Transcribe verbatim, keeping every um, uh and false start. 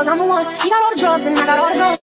cause I'm the one. He got all the drugs and I got all the guns.